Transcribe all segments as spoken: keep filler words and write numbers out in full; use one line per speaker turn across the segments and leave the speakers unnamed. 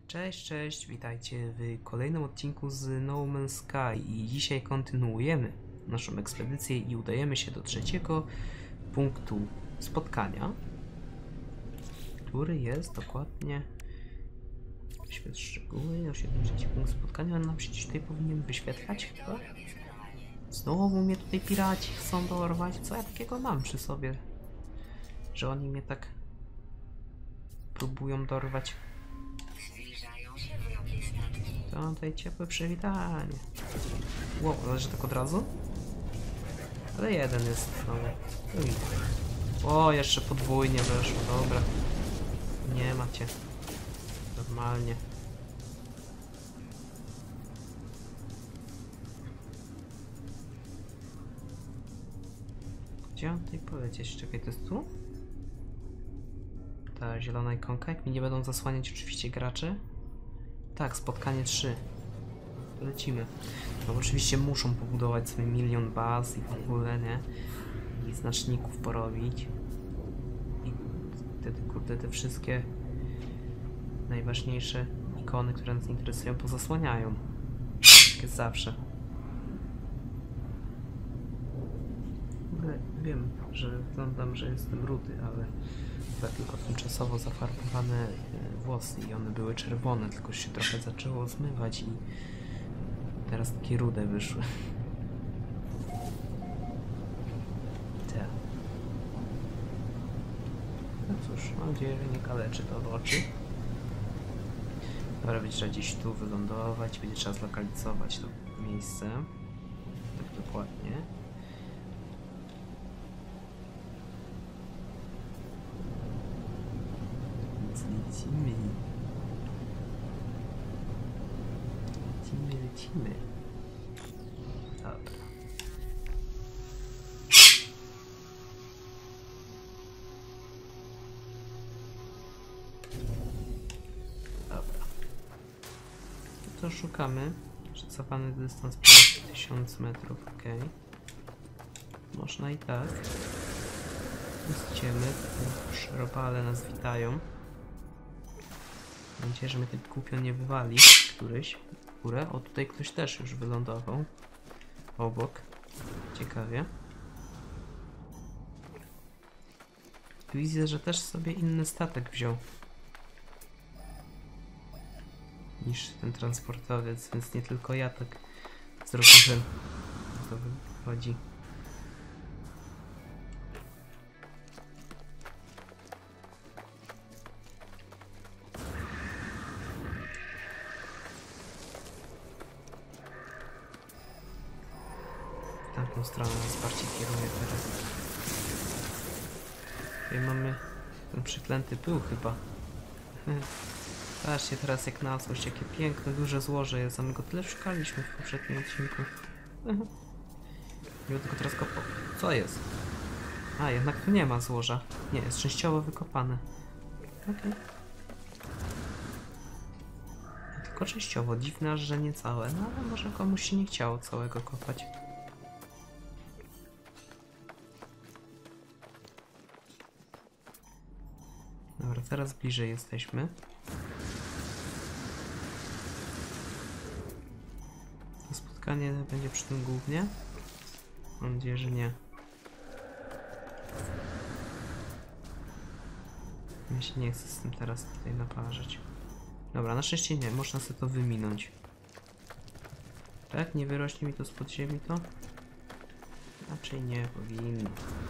Cześć, cześć, witajcie w kolejnym odcinku z No Man's Sky i dzisiaj kontynuujemy naszą ekspedycję i udajemy się do trzeciego punktu spotkania, który jest dokładnie, świetne szczegóły, osiedlmy trzeci punkt spotkania, nam się tutaj powinien wyświetlać chyba. Znowu mnie tutaj piraci chcą dorwać, co ja takiego mam przy sobie, że oni mnie tak próbują dorwać. To tutaj ciepłe przywitanie. Wow, ale że tak od razu? Ale jeden jest znowu. O, jeszcze podwójnie weszło, dobra. Nie macie. Normalnie. Gdzie mam tutaj polecieć? Czekaj, to jest tu? Ta zielona ikonka, jak mi nie będą zasłaniać oczywiście gracze. Tak, spotkanie trzy. Lecimy. No oczywiście muszą pobudować sobie milion baz i w ogóle, nie? I znaczników porobić. I wtedy, kurde, te wszystkie najważniejsze ikony, które nas interesują, pozasłaniają. Tak jest zawsze. W ogóle wiem, że wyglądam, że jestem rudy, ale chyba tylko tymczasowo zafarbowane włosy i one były czerwone, tylko się trochę zaczęło zmywać i teraz takie rude wyszły. Te. No cóż, mam nadzieję, że nie kaleczy to w oczy. Dobra, będzie trzeba gdzieś tu wylądować, będzie trzeba zlokalizować to miejsce. Tak dokładnie. Lecimy. Lecimy, lecimy. Dobra. Dobra. To szukamy. Szacowany dystans tysiąc metrów, ok. Można i tak. Idziemy. Robale nas witają. Mam nadzieję, że mnie tak głupio nie wywali któryś w górę. O, tutaj ktoś też już wylądował. Obok. Ciekawie. Tu widzę, że też sobie inny statek wziął niż ten transportowiec, więc nie tylko ja tak zrobiłem. To wychodzi. W tamtą stronę nas bardziej kieruje teraz. Tutaj mamy ten przeklęty pył chyba. Patrzcie teraz jak na coś, jakie piękne, duże złoże jest, a my go tyle szukaliśmy w poprzednim odcinku. Nie tylko teraz kopał. Co jest? A, jednak tu nie ma złoża. Nie, jest częściowo wykopane. Okej. Okay. Tylko częściowo. Dziwne, że nie całe. No ale może komuś się nie chciało całego kopać. Dobra, teraz bliżej jesteśmy. To spotkanie będzie przy tym głównie? Mam nadzieję, że nie. Mi się nie chce z tym teraz tutaj naparzać. Dobra, na szczęście nie, można sobie to wyminąć. Tak? Nie wyrośnie mi to spod ziemi to? Raczej nie powinno.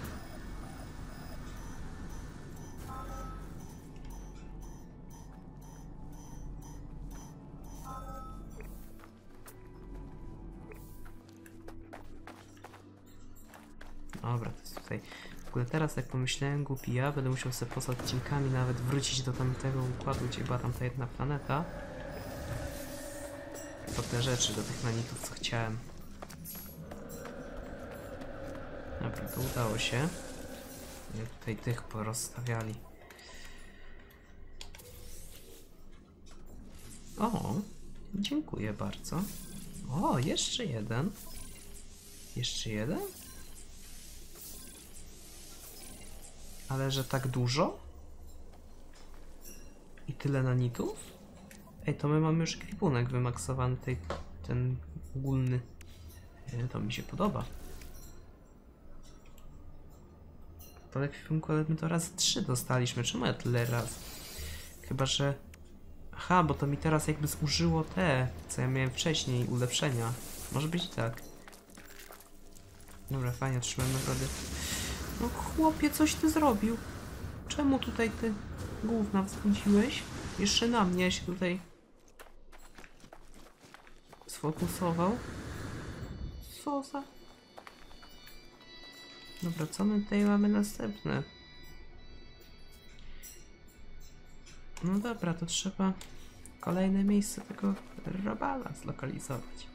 Dobra, to jest tutaj. W ogóle teraz jak pomyślałem, głupi ja, będę musiał sobie poza odcinkami nawet wrócić do tamtego układu, gdzie była tamta jedna planeta. Po te rzeczy, do tych nanitów, co chciałem. Dobra, to udało się. I tutaj tych porozstawiali. O, dziękuję bardzo. O, jeszcze jeden. Jeszcze jeden? Ale że tak dużo? I tyle nanitów? Ej, to my mamy już ekwipunek wymaksowany, tej, ten ogólny. E, to mi się podoba. To ekwipunku, ale my to razy trzy dostaliśmy. Czemu ja tyle raz? Chyba, że... Aha, bo to mi teraz jakby zużyło te, co ja miałem wcześniej, ulepszenia. Może być i tak. Dobra, fajnie, otrzymałem nagrody. No chłopie, coś ty zrobił? Czemu tutaj ty gówna wzbudziłeś? Jeszcze na mnie się tutaj sfokusował. Co za... Dobra, co my tutaj mamy następne? No dobra, to trzeba kolejne miejsce tego robala zlokalizować.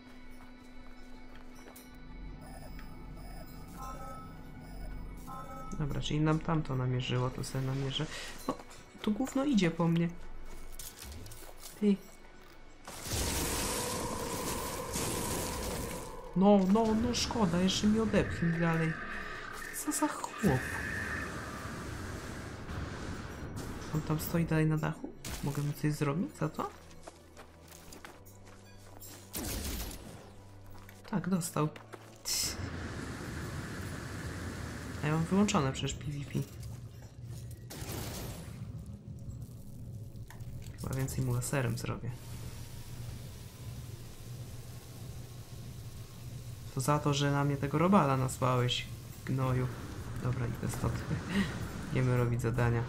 Dobra, czyli nam tamto namierzyło, to sobie namierzę. No, tu gówno idzie po mnie. Ty. No, no, no szkoda, jeszcze mi odepchnij dalej. Co za chłop? On tam stoi dalej na dachu? Mogę mu coś zrobić za to? Tak, dostał. A ja mam wyłączone przecież PvP. Chyba więcej mu laserem zrobię. To za to, że na mnie tego robala nasłałeś, gnoju. Dobra, idę stąd. Idziemy robić zadania.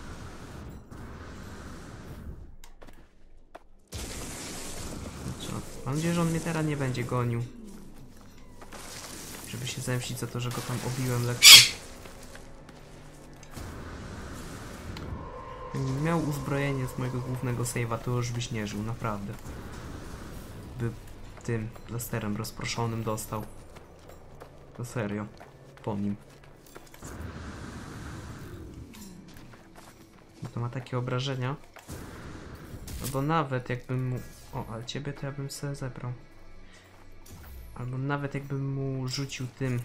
Mam nadzieję, że on mnie teraz nie będzie gonił. Żeby się zemścić za to, że go tam obiłem lekko. Gdybym miał uzbrojenie z mojego głównego save'a, to już byś nie żył, naprawdę. By tym laserem rozproszonym dostał. To serio. Po nim. Bo to ma takie obrażenia. No bo nawet jakbym mu... O, ale ciebie to ja bym sobie zebrał. Albo nawet jakbym mu rzucił tym...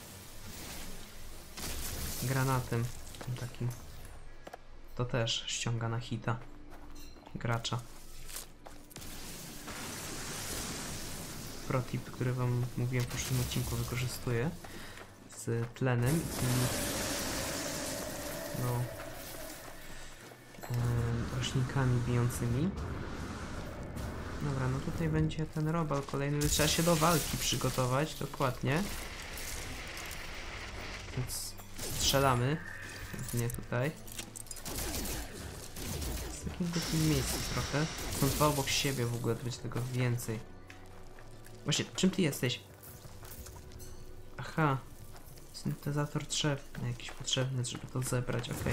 granatem. Tym takim. To też ściąga na hita. Gracza. Protip, który wam mówiłem w poprzednim odcinku, wykorzystuję. Z tlenem i tymi... No... Yy, roślinkami bijącymi. Dobra, no tutaj będzie ten robal kolejny. Trzeba się do walki przygotować, dokładnie. Więc strzelamy. Nie tutaj. W takim głupim miejscu trochę. Są dwa obok siebie w ogóle, to będzie tego więcej. Właśnie, czym ty jesteś? Aha. Syntezator drzew. Jakiś potrzebny, żeby to zebrać, okej. Okay.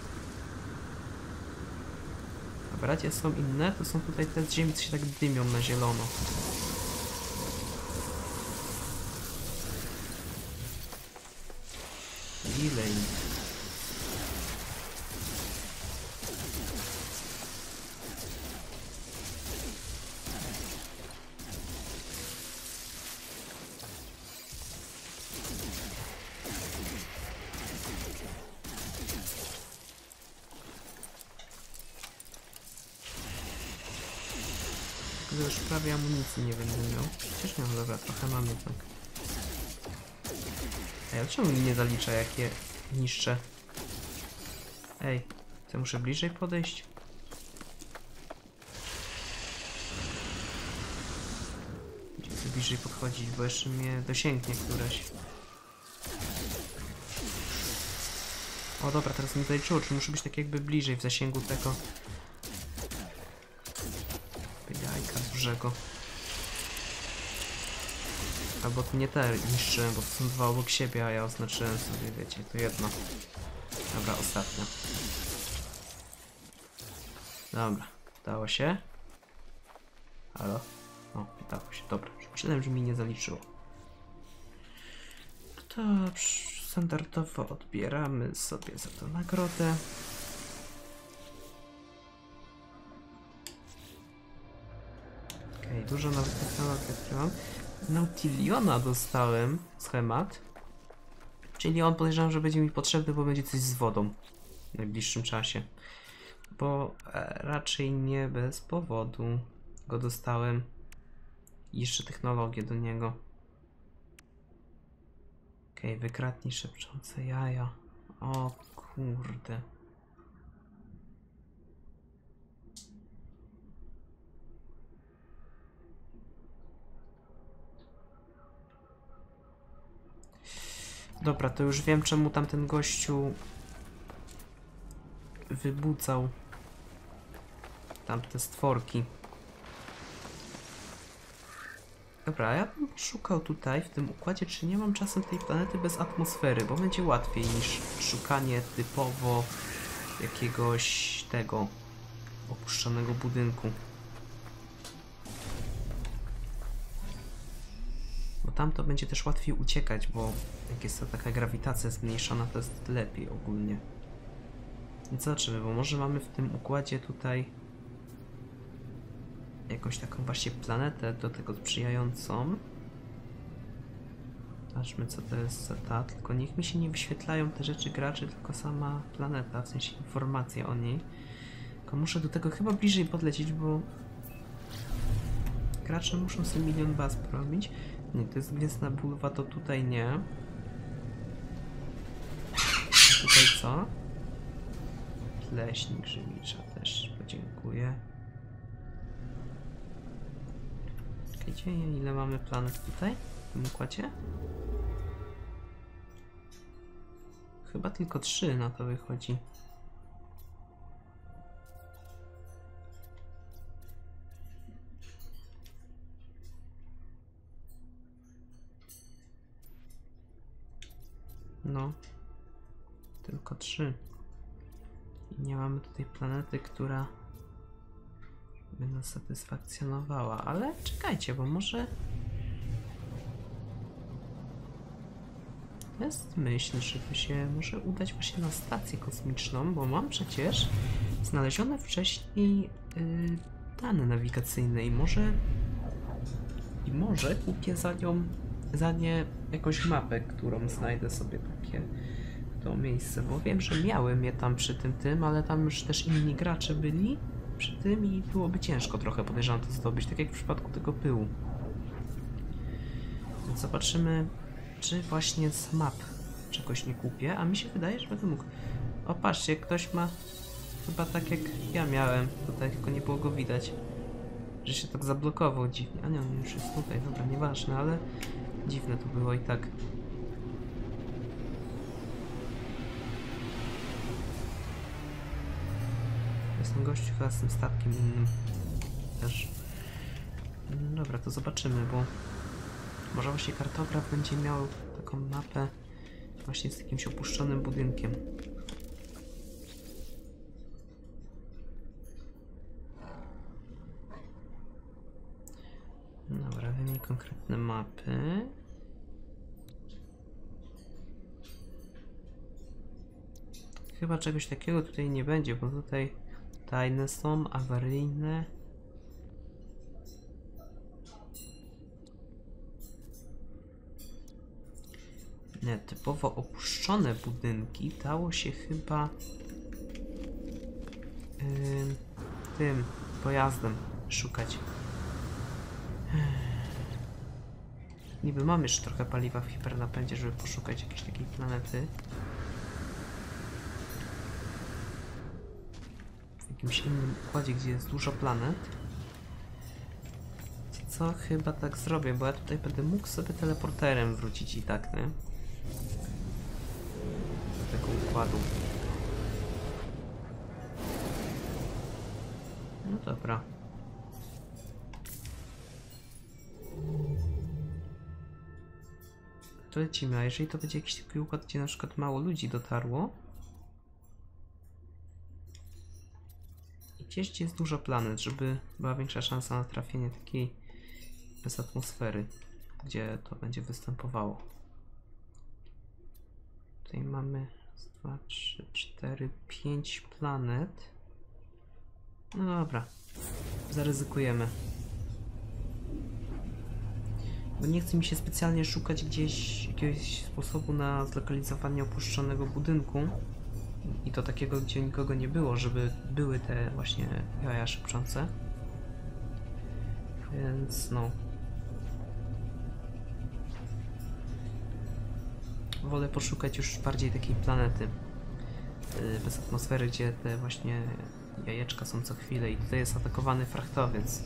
Dobra, gdzie są inne? To są tutaj te z ziemi, co się tak dymią na zielono. Ile ich? Już prawie amunicji nie będę miał. Przecież miał, dobra, trochę mamy tak. Ej, a czemu mi nie zalicza, jak je niszczę? Ej, to muszę bliżej podejść? Gdzie chcę bliżej podchodzić, bo jeszcze mnie dosięgnie któreś. O dobra, teraz mi zaliczyło, czy muszę być tak jakby bliżej w zasięgu tego jajka dużego. Albo to nie te niszczyłem, bo to są dwa obok siebie, a ja oznaczyłem sobie, wiecie, to jedno. Dobra, ostatnia. Dobra, udało się. Halo? O, udało się, dobra. Myślałem, że mi nie zaliczyło. Dobrze, standardowo odbieramy sobie za to nagrodę. Okej, okay, dużo nowych technologii odkryłam. Nautiliona dostałem schemat. Czyli on podejrzewam, że będzie mi potrzebny, bo będzie coś z wodą w najbliższym czasie. Bo e, raczej nie bez powodu go dostałem. I jeszcze technologię do niego. Okej, okay, wykradnij szepczące jaja. O kurde. Dobra, to już wiem, czemu tamten gościu wybudzał tamte stworki. Dobra, ja bym szukał tutaj, w tym układzie, czy nie mam czasem tej planety bez atmosfery, bo będzie łatwiej niż szukanie typowo jakiegoś tego opuszczonego budynku. Bo tam to będzie też łatwiej uciekać, bo jak jest to taka grawitacja zmniejszona, to jest lepiej ogólnie. Więc zobaczymy, bo może mamy w tym układzie tutaj jakąś taką właśnie planetę do tego sprzyjającą. Zobaczmy, co to jest za ta, tylko niech mi się nie wyświetlają te rzeczy graczy, tylko sama planeta, w sensie informacje o niej. Tylko muszę do tego chyba bliżej podlecieć, bo gracze muszą sobie milion baz porobić. Nie, to jest Gwiezdna Bulwa, to tutaj nie. A tutaj co? Leśnik Żywicza też, podziękuję. Gdzie, ile mamy planet tutaj w tym układzie? Chyba tylko trzy na to wychodzi. No, tylko trzy. I nie mamy tutaj planety, która by nas satysfakcjonowała, ale czekajcie, bo może jest myśl, żeby się może udać właśnie na stację kosmiczną, bo mam przecież znalezione wcześniej yy, dane nawigacyjne i może i może kupię za nią za nie jakąś mapę, którą znajdę sobie takie to miejsce, bo wiem, że miałem je tam przy tym tym, ale tam już też inni gracze byli przy tym i byłoby ciężko trochę, podejrzewam, to zdobyć, tak jak w przypadku tego pyłu. Więc zobaczymy, czy właśnie z map czegoś nie kupię, a mi się wydaje, że będę mógł. O, patrzcie, ktoś ma chyba tak jak ja miałem, tutaj tylko nie było go widać, że się tak zablokował dziwnie. A nie, on już jest tutaj, dobra, nieważne, ale dziwne to było i tak. Jest ten gościu chyba z tym statkiem innym też. No dobra, to zobaczymy, bo może właśnie kartograf będzie miał taką mapę właśnie z jakimś opuszczonym budynkiem. Dobra, wymień konkretne mapy. Chyba czegoś takiego tutaj nie będzie, bo tutaj tajne są, awaryjne. Nie, typowo opuszczone budynki dało się chyba yy, tym pojazdem szukać. Niby mam jeszcze trochę paliwa w hipernapędzie, żeby poszukać jakiejś takiej planety. W jakimś innym układzie, gdzie jest dużo planet. Co chyba tak zrobię, bo ja tutaj będę mógł sobie teleporterem wrócić i tak, nie? Do tego układu. No dobra. To lecimy, a jeżeli to będzie jakiś taki układ, gdzie na przykład mało ludzi dotarło i gdzieś, gdzie jest dużo planet, żeby była większa szansa na trafienie takiej bez atmosfery, gdzie to będzie występowało. Tutaj mamy dwa, trzy, cztery, pięć planet. No dobra, zaryzykujemy. Bo nie chce mi się specjalnie szukać gdzieś jakiegoś sposobu na zlokalizowanie opuszczonego budynku. I to takiego, gdzie nikogo nie było, żeby były te właśnie jaja szepczące. Więc no. Wolę poszukać już bardziej takiej planety yy, bez atmosfery, gdzie te właśnie jajeczka są co chwilę i tutaj jest atakowany frachtowiec.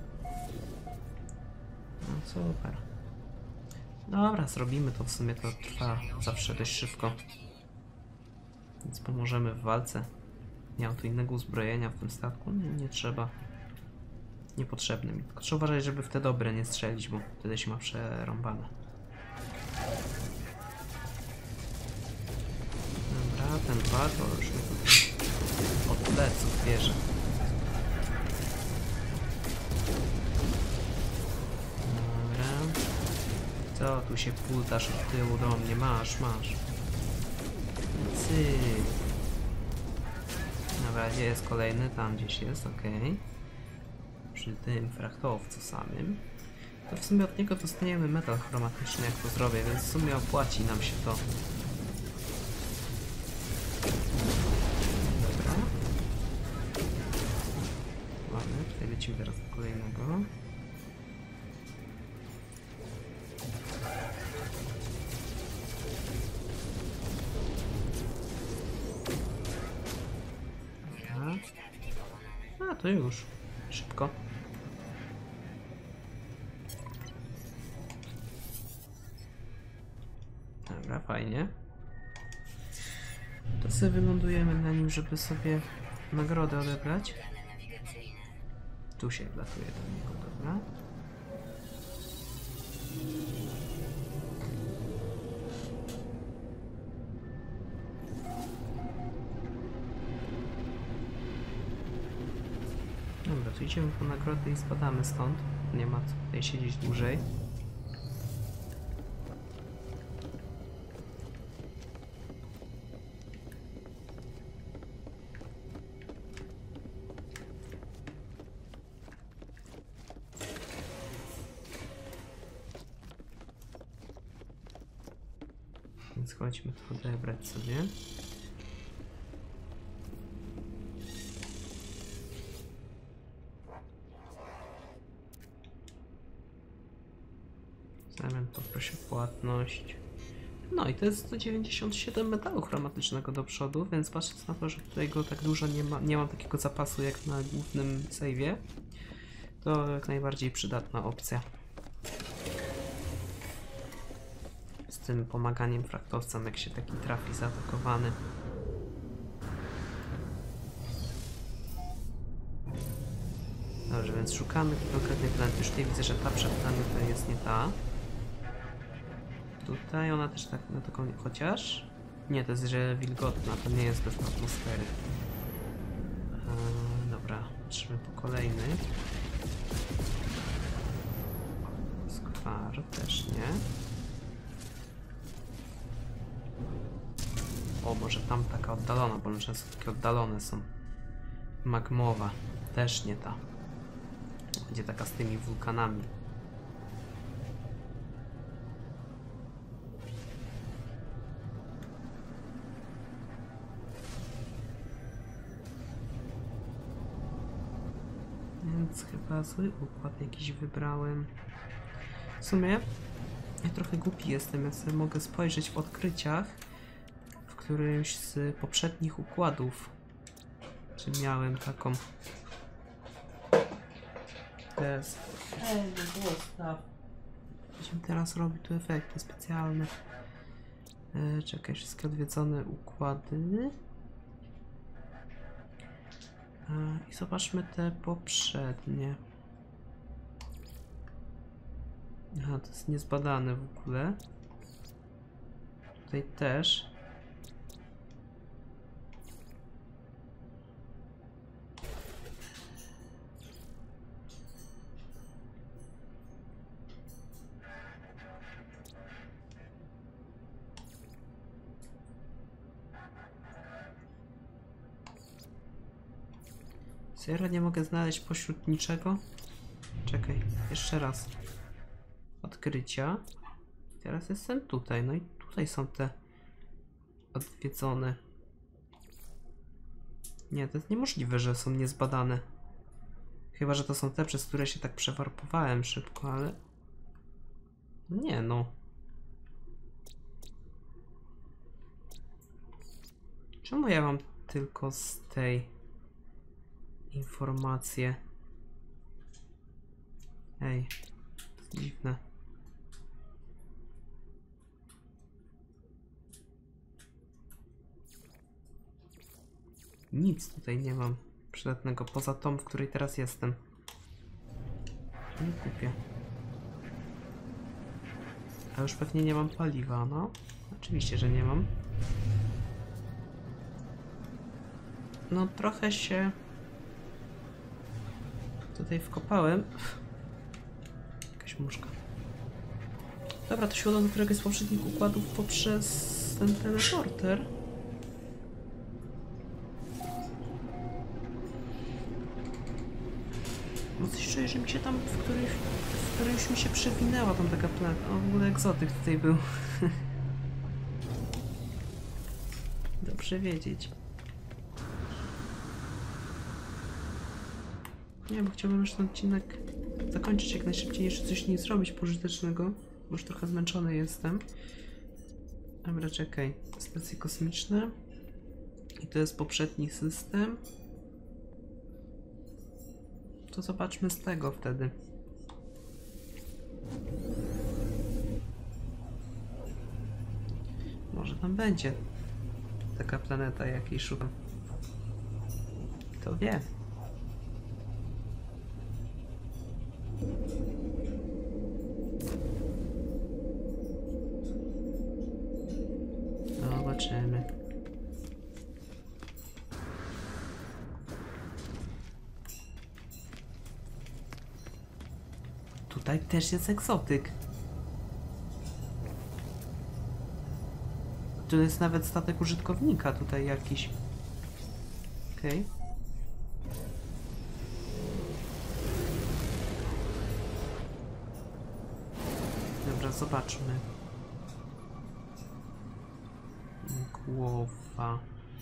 No super. Dobra, zrobimy to, w sumie to trwa zawsze dość szybko. Więc pomożemy w walce. Nie mam tu innego uzbrojenia w tym statku, nie, nie trzeba. Niepotrzebne mi. Tylko trzeba uważać, żeby w te dobre nie strzelić, bo wtedy się ma przerąbane. Dobra, ten dwa to już mnie tutaj od pleców bierze. Dobra. Co tu się pultasz od tyłu do mnie? Masz, masz. Cyk. Dobra, gdzie jest kolejny? Tam gdzieś jest, okej. Okay. Przy tym frachtowcu samym. To w sumie od niego dostaniemy metal chromatyczny, jak to zrobię, więc w sumie opłaci nam się to. Dobra. Ładnie, tutaj lecimy teraz do kolejnego. A, to już. Szybko. Dobra, fajnie. To sobie wylądujemy na nim, żeby sobie nagrodę odebrać. Tu się latuje do niego, dobra. Dobra, to idziemy po nagrodę i spadamy stąd. Nie ma co tutaj siedzieć dłużej. Więc chodźmy to odebrać sobie. Zamiast poproszę płatność. No i to jest sto dziewięćdziesiąt siedem metalu chromatycznego do przodu, więc patrząc na to, że tutaj go tak dużo nie ma, nie mam takiego zapasu jak na głównym save'ie, to jak najbardziej przydatna opcja. Z tym pomaganiem frachtowcom, jak się taki trafi zaatakowany. Dobrze, więc szukamy konkretnej planety. Już tutaj widzę, że ta przed nami to jest nie ta. Tutaj ona też tak na taką, chociaż nie, to jest, że wilgotna, to nie jest bez atmosfery. Eee, dobra, patrzymy po kolejny. Skwar też nie. O, może tam taka oddalona, bo często takie oddalone są. Magmowa, też nie ta. Będzie taka z tymi wulkanami. Więc chyba zły układ jakiś wybrałem. W sumie ja trochę głupi jestem, ja sobie mogę spojrzeć w odkryciach w którymś z poprzednich układów. Czy miałem taką... Teraz... Ej, no zostaw. Będziemy teraz robić tu efekty specjalne. E, czekaj, wszystkie odwiedzone układy. I zobaczmy te poprzednie. Aha, to jest niezbadane w ogóle. Tutaj też. Serio nie mogę znaleźć pośród niczego? Czekaj, jeszcze raz. Odkrycia. Teraz jestem tutaj, no i tutaj są te odwiedzone. Nie, to jest niemożliwe, że są niezbadane. Chyba, że to są te, przez które się tak przewarpowałem szybko, ale... Nie no. Czemu ja mam tylko z tej informacje? Ej, to jest dziwne. Nic tutaj nie mam przydatnego, poza tą, w której teraz jestem. Nie kupię. A już pewnie nie mam paliwa, no. Oczywiście, że nie mam. No trochę się tutaj wkopałem. Jakaś muszka. Dobra, to siłą do któregoś z poprzednich układów poprzez ten teleporter. No coś czuję, że mi się tam w którymś, w którymś mi się przewinęła tam taka planeta. O, w ogóle egzotyk tutaj był. Dobrze wiedzieć. Nie, bo chciałbym już ten odcinek zakończyć jak najszybciej, jeszcze coś nie zrobić pożytecznego, bo już trochę zmęczony jestem. Dobra, czekaj. Stacje kosmiczne. I to jest poprzedni system. To zobaczmy z tego wtedy. Może tam będzie taka planeta, jakiej szukam. Kto wie? Zobaczymy. Tutaj też jest egzotyk. Tu jest nawet statek użytkownika tutaj jakiś. Okej. Okay. Dobra, zobaczmy. Głowa.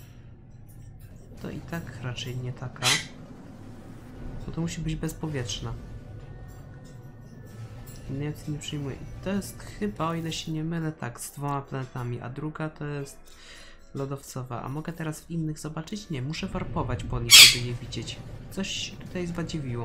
To i tak raczej nie taka. Bo to musi być bezpowietrzna. Nie, nie przyjmuję. To jest chyba, o ile się nie mylę, tak, z dwoma planetami, a druga to jest lodowcowa. A mogę teraz w innych zobaczyć? Nie, muszę warpować po nich, żeby je widzieć. Coś tutaj zbadziwiło.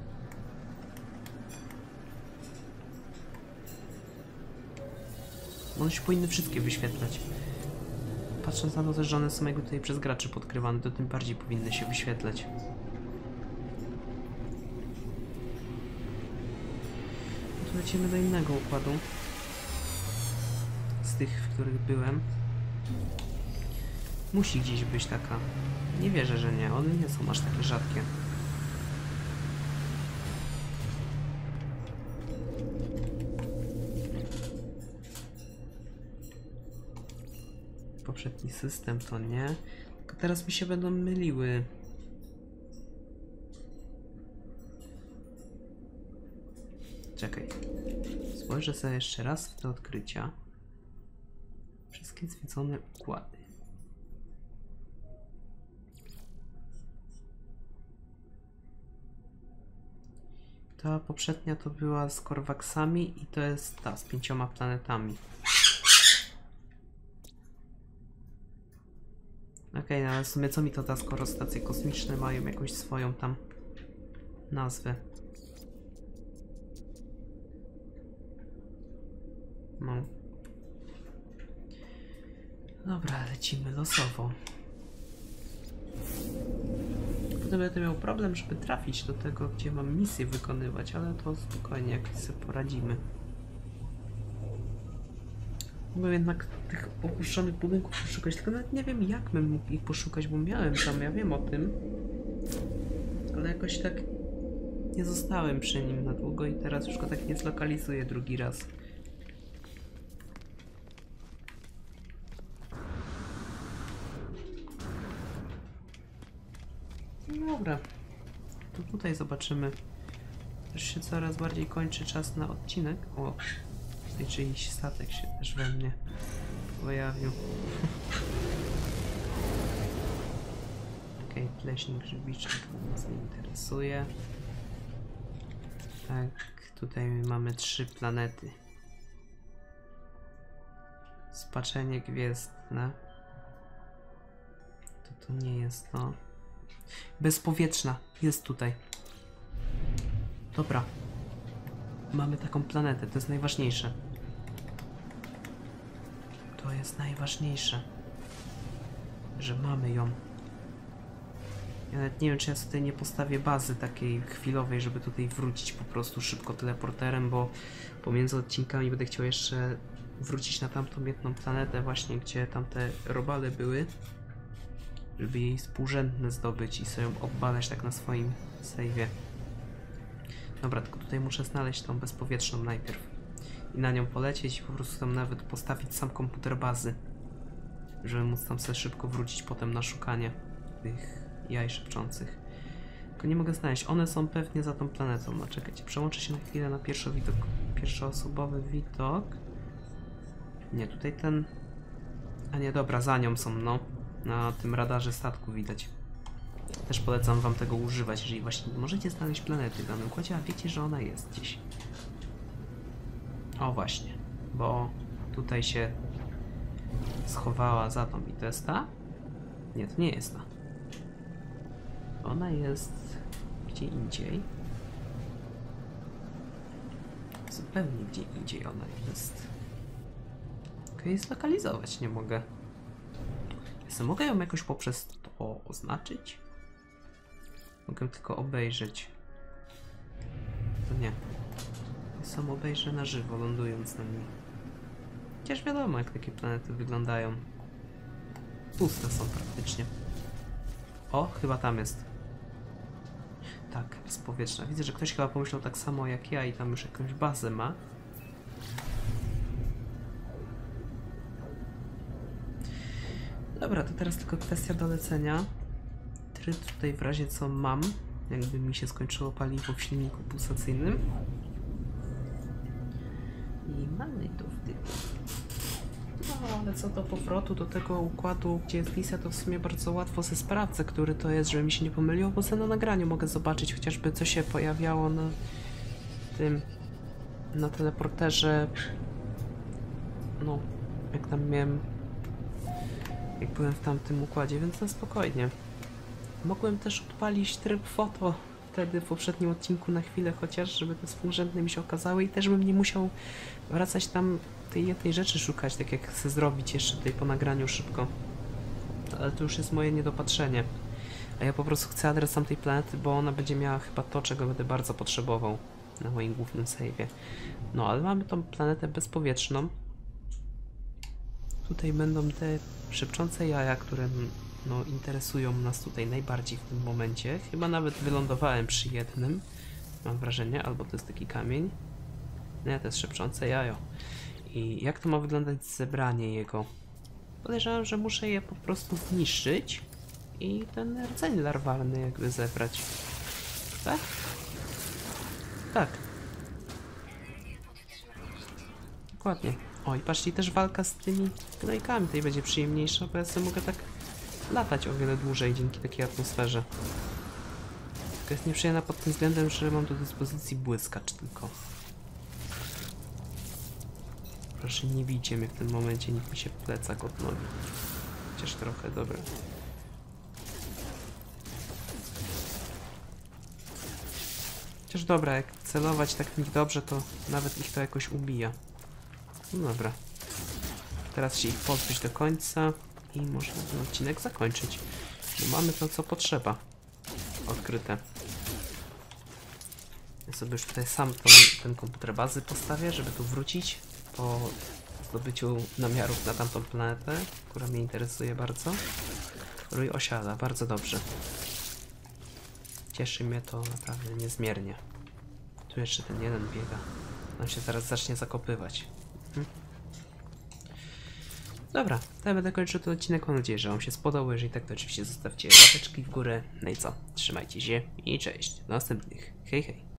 One się powinny wszystkie wyświetlać. Patrząc na to też, że one są jakby tutaj przez graczy podkrywane, to tym bardziej powinny się wyświetlać. No to lecimy do innego układu. Z tych, w których byłem. Musi gdzieś być taka. Nie wierzę, że nie. One nie są aż takie rzadkie. Poprzedni system to nie. Tylko teraz mi się będą myliły. Czekaj. Spojrzę sobie jeszcze raz w te odkrycia. Wszystkie zwiedzone układy. Ta poprzednia to była z Korwaksami i to jest ta z pięcioma planetami. Okej, okay, no ale w sumie co mi to da, skoro stacje kosmiczne mają jakąś swoją tam nazwę. No. Dobra, lecimy losowo. Potem będę miał problem, żeby trafić do tego, gdzie mam misję wykonywać, ale to spokojnie jakoś sobie poradzimy. Bo jednak tych opuszczonych budynków poszukać, tylko nawet nie wiem, jak bym mógł ich poszukać, bo miałem tam, ja wiem o tym, ale jakoś tak nie zostałem przy nim na długo i teraz już go tak nie zlokalizuję drugi raz. No dobra, to tutaj zobaczymy. Też się coraz bardziej kończy czas na odcinek. O, tutaj czyjś statek się też we mnie pojawił. Okej, okay, Leśnik, grzybiczek nas nie interesuje. Tak, tutaj mamy trzy planety. Spaczenie gwiezdne. To to nie jest to. Bezpowietrzna. Jest tutaj. Dobra. Mamy taką planetę. To jest najważniejsze. To jest najważniejsze. Że mamy ją. Ja nawet nie wiem, czy ja tutaj nie postawię bazy takiej chwilowej, żeby tutaj wrócić po prostu szybko teleporterem, bo pomiędzy odcinkami będę chciał jeszcze wrócić na tamtą jedną planetę właśnie, gdzie tamte robale były, żeby jej współrzędne zdobyć i sobie ją obbalać tak na swoim save'ie. Dobra, tylko tutaj muszę znaleźć tą bezpowietrzną najpierw i na nią polecieć i po prostu tam nawet postawić sam komputer bazy, żeby móc tam sobie szybko wrócić potem na szukanie tych jaj szepczących. Tylko nie mogę znaleźć. One są pewnie za tą planetą. No czekajcie, przełączę się na chwilę na pierwszowidok. Pierwszoosobowy widok. Nie, tutaj ten... A nie, dobra, za nią są, no. Na tym radarze statku widać. Też polecam wam tego używać, jeżeli właśnie możecie znaleźć planety w danym układzie, a wiecie, że ona jest gdzieś. O właśnie, bo tutaj się schowała za tą i to jest ta? Nie, to nie jest ta. Ona jest gdzie indziej. Zupełnie gdzie indziej ona jest. Tylko jej zlokalizować nie mogę. Jestem, mogę ją jakoś poprzez to oznaczyć? Mogę tylko obejrzeć. To nie. Sam obejrzę na żywo, lądując na nim. Chociaż wiadomo, jak takie planety wyglądają. Puste są praktycznie. O, chyba tam jest. Tak, bezpowietrzna. Widzę, że ktoś chyba pomyślał tak samo jak ja i tam już jakąś bazę ma. Dobra, to teraz tylko kwestia dolecenia. Tryb tutaj w razie co mam, jakby mi się skończyło paliwo w silniku pulsacyjnym. I mamy to w tym. No, ale co do powrotu do tego układu, gdzie jest misja, to w sumie bardzo łatwo sobie sprawdzę, który to jest, żeby mi się nie pomyliło, bo sobie na nagraniu mogę zobaczyć chociażby, co się pojawiało na tym, na teleporterze. No, jak tam miałem, jak byłem w tamtym układzie, więc na spokojnie. Mogłem też odpalić tryb foto wtedy w poprzednim odcinku na chwilę chociaż, żeby te współrzędne mi się okazały i też bym nie musiał wracać tam tej jednej rzeczy szukać, tak jak chcę zrobić jeszcze tutaj po nagraniu szybko. Ale to już jest moje niedopatrzenie. A ja po prostu chcę adres tamtej planety, bo ona będzie miała chyba to, czego będę bardzo potrzebował na moim głównym save'ie. No, ale mamy tą planetę bezpowietrzną. Tutaj będą te szepczące jaja, które no, interesują nas tutaj najbardziej w tym momencie. Chyba nawet wylądowałem przy jednym, mam wrażenie, albo to jest taki kamień. Nie, to jest szepczące jajo. I jak to ma wyglądać zebranie jego? Podejrzewam, że muszę je po prostu zniszczyć i ten rdzeń larwalny jakby zebrać. Tak? Tak. Dokładnie. O, i patrzcie, też walka z tymi gnojkami tutaj będzie przyjemniejsza, bo ja sobie mogę tak latać o wiele dłużej dzięki takiej atmosferze. Tylko jest nieprzyjemna pod tym względem, że mam do dyspozycji błyskacz tylko. Proszę, nie bijcie mnie w tym momencie, niech mi się plecak odnowi. Chociaż trochę, dobra. Chociaż dobra, jak celować tak w nich dobrze, to nawet ich to jakoś ubija. No dobra. Teraz się ich pozbyć do końca i można ten odcinek zakończyć. Bo mamy to, co potrzeba. Odkryte. Ja sobie już tutaj sam ten, ten komputer bazy postawię, żeby tu wrócić po zdobyciu namiarów na tamtą planetę, która mnie interesuje bardzo. Rój osiada, bardzo dobrze. Cieszy mnie to naprawdę niezmiernie. Tu jeszcze ten jeden biega. On się zaraz zacznie zakopywać. Hm. Dobra, to ja będę kończył ten odcinek. Mam nadzieję, że wam się spodobał. Jeżeli tak, to oczywiście zostawcie łapeczki w górę. No i co? Trzymajcie się i cześć. Do następnych. Hej, hej.